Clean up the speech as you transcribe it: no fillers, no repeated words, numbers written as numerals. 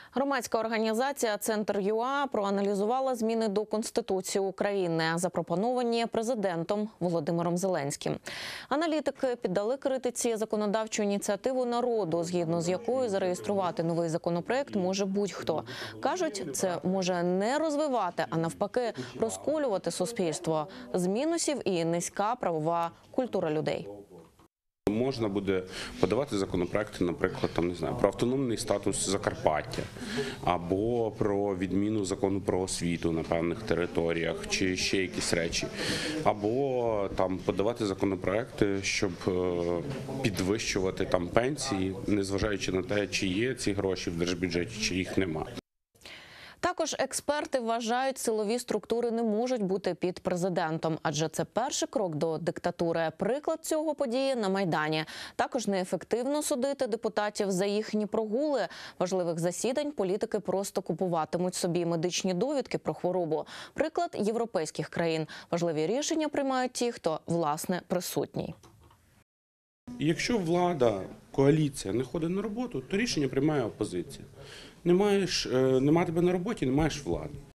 Громадська організація «Центр.ЮА» проаналізувала зміни до Конституції України, запропоновані президентом Володимиром Зеленським. Аналітики піддали критиці законодавчу ініціативу народу, згідно з якою зареєструвати новий законопроект може будь-хто. Кажуть, це може не розвивати, а навпаки розколювати суспільство. З мінусів і низька правова культура людей. Можна буде подавати законопроекти, наприклад, про автономний статус Закарпаття, або про відміну закону про освіту на певних територіях, чи ще якісь речі, або подавати законопроекти, щоб підвищувати пенсії, незважаючи на те, чи є ці гроші в держбюджеті, чи їх нема. Також експерти вважають, силові структури не можуть бути під президентом, адже це перший крок до диктатури. Приклад цього події на Майдані. Також неефективно судити депутатів за їхні прогули. Важливих засідань політики просто купуватимуть собі медичні довідки про хворобу. Приклад європейських країн. Важливі рішення приймають ті, хто, власне, присутній. Якщо влада, коаліція не ходить на роботу, то рішення приймає опозиція. Нема тебе на роботі, не маєш влади.